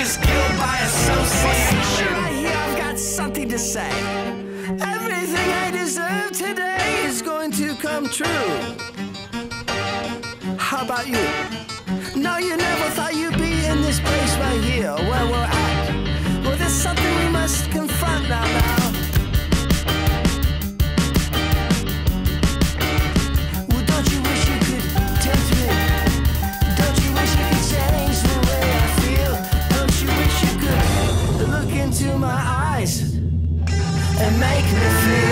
is guilt by association. Right here, I've got something to say. Everything I deserve today is going to come true. How about you? No, you never thought you'd be in this place right here, where we're at. Well, there's something we must confront now. Well, don't you wish you could tempt me? Don't you wish you could change the way I feel? Don't you wish you could look into my eyes and make me feel?